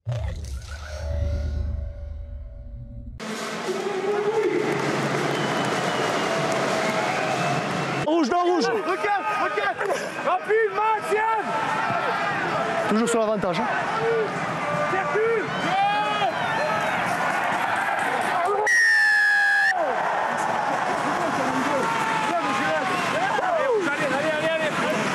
Rouge dans rouge. Requête. Rapide, Maxiane. Toujours sur l'avantage. Circule. Allez.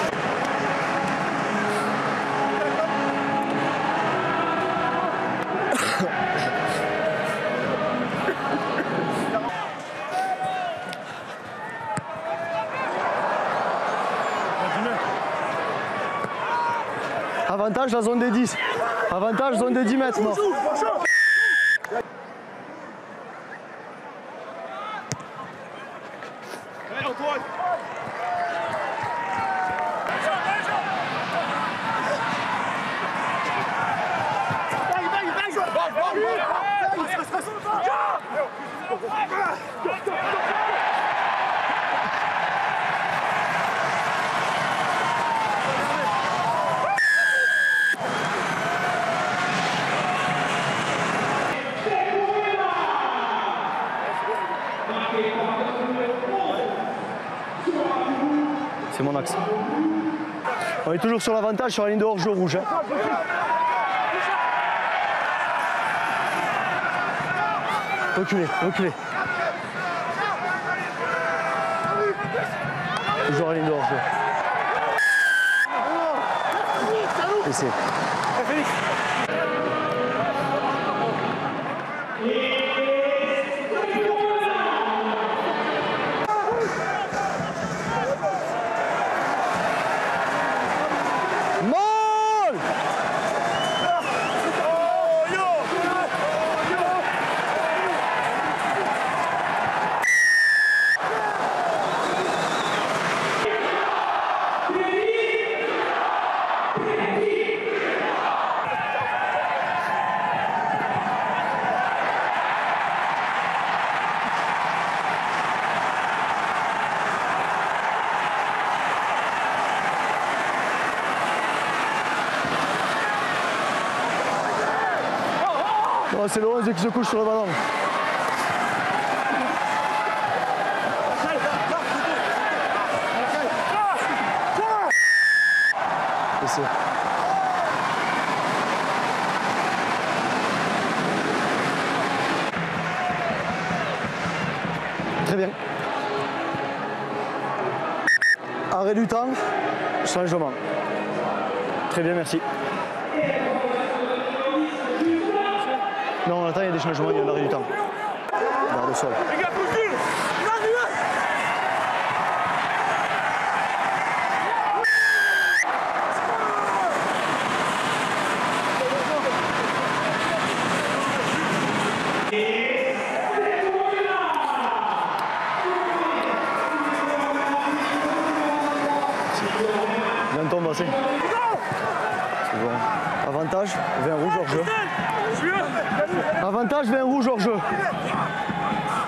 Avantage la zone des 10. Avantage zone des 10 mètres. Mort. C'est mon axe. On est toujours sur l'avantage sur la ligne de hors-jeu rouge. Hein. Reculez. Toujours la ligne de hors-jeu. Essayez. Oh, c'est le 11 qui se couche sur le ballon. Essai. Très bien. Arrêt du temps, changement. Très bien, merci. Non, on attend, il y a des changements, il y a un arrêt du temps. Garde au sol. Les gars, recule. Viens tombe assez. C'est bon. Avantage, 20 rouge hors jeu. Avantage, 20 rouge hors jeu.